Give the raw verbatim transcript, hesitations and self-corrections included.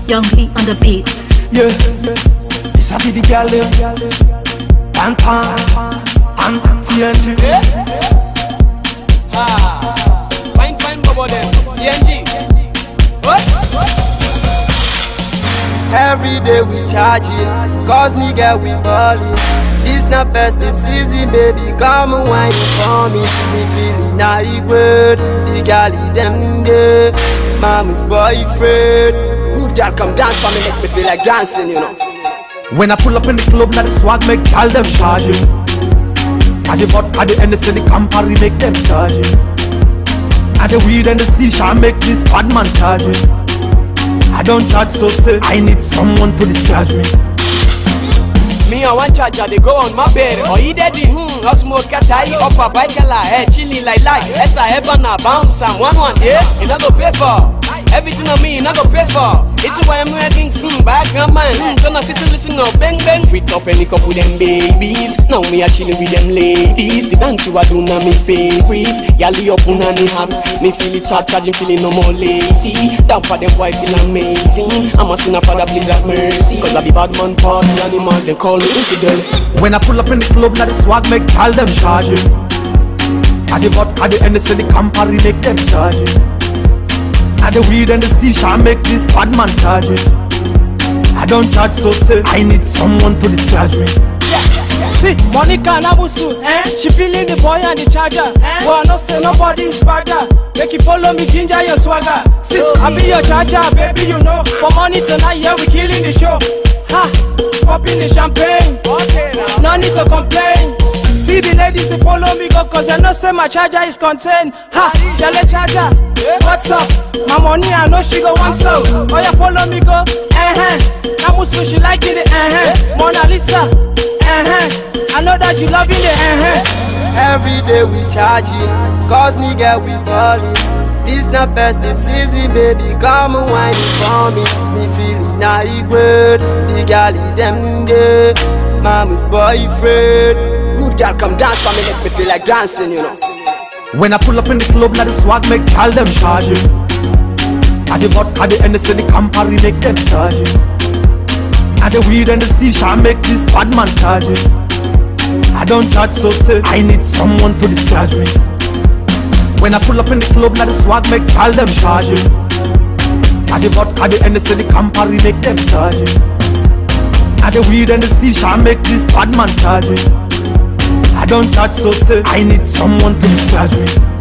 Young Lee on the beat. Yeah, it's happy the girl, Bantan and T N G. Ah, fine, fine, bubble them, T N G. What? Every day we charging, cause nigga we ballin'. This not festive season, baby, come and wine for me. Me feeling like word, the gal them there. Mama's boyfriend, rude girl come dance for me, make me feel like dancing, you know. When I pull up in the club, now the swag make all them charging. At the vodka, the Hennessy, the Campari make them charging. At the weed and the shisha make this bad man charging. I don't charge so till I need someone to discharge me. Me and one charger, they go on my bed. Or he dead, hmm, I smoke a tie up a bike a la head, chilling like like. As I ever na bounce and one one, yeah, and I go pay for. Everything on me, and I go pay for. It's why I'm wearing some back on man. Gonna sit and listen up, bang bang. Fit up any couple them babies. Now me a chilling with them ladies. The dance you a do now me favorite. Yali up on any hat. Me feel it hard, charging feeling no more lazy. Down for them boy feel amazing. I'm a sinner for the please have mercy. Cause I be bad man party animal, they call me infidel. When I pull up in the club, now the swag make all them charging. At the vodka, the Hennessy, the Campari make them charging. At the weed and the shisha make this bad man charging. I don't charge so till I need someone to discharge me. Yeah, yeah. See, Monica Nabusu, eh? She feeling the boy and the charger. Eh? Well, no say nobody's badger. Make you follow me, ginger your swagger. See, I be your charger, baby, you know. For money tonight, yeah, we killing the show. Ha, popping the champagne. Okay, now. No need to complain. See the ladies, they follow me go, cause they know say my charger is contained. Ha, yellow charger, what's up? My money, I know she go want so. Oh, yeah, follow me go, eh-huh. Namusu, she liking it, eh-huh. Mona Lisa, eh-huh. I know that you loving it, eh-huh. Every day we charging, cause nigga we ballin'. This not festive season, baby, come and wine for me. Me feeling like word, the gal them there. Mama's boyfriend. Rude girl come dance for me, make me feel like dancing, you know. When I pull up in the club, now the swag make all them charging. At the vodka, the Hennessy, the Campari make them charging. At the weed and the shisha make this bad man charging. I don't charge so till I need someone to discharge me. When I pull up in the club, now the swag make all them charging. At the vodka, the Hennessy, the Campari make them charging. At the weed and the shisha make this bad man charging. I don't charge so till I need someone to discharge me.